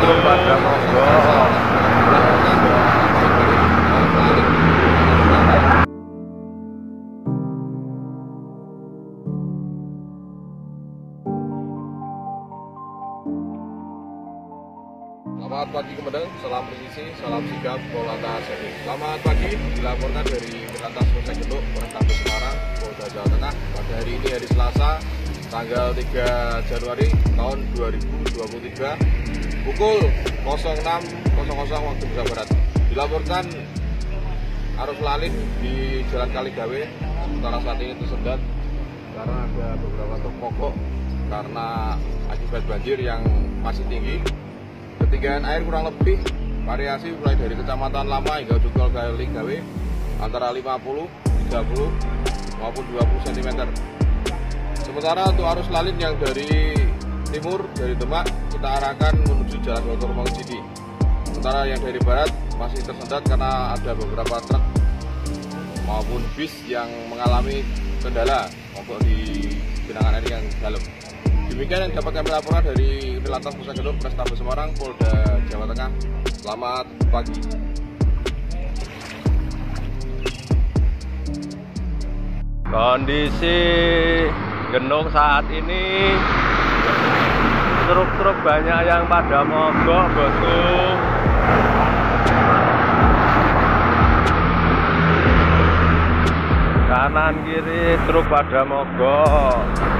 truk pada mogok. Selamat pagi Kemedeng, salam presisi, salam sigap, Polantas Seni. Selamat pagi, dilaporkan dari Lantas Polsek Genduk, Polrestabes Semarang, Polda Jawa Tengah. Pada hari ini hari Selasa, tanggal 3 Januari tahun 2023, pukul 06.00 waktu Indonesia Barat. Dilaporkan arus lalin di Jalan Kaligawe, sementara saat ini tersendat karena ada beberapa truk mogok karena akibat banjir yang masih tinggi. Ketinggian air kurang lebih variasi mulai dari Kecamatan Lama hingga ujung Kaligawe antara 50, 30 maupun 20 cm. Sementara untuk arus lalin yang dari timur, dari Demak, kita arahkan menuju Jalan Dr. Mangcidi. Sementara yang dari barat masih tersendat karena ada beberapa truk maupun bis yang mengalami kendala mogok di genangan air yang dalam. Demikian yang dapat kami laporkan dari Lantas Polsek Genduk, Polrestabes Semarang, Polda Jawa Tengah. Selamat pagi. Kondisi Genduk saat ini, truk-truk banyak yang pada mogok, bosku. Kanan kiri truk pada mogok.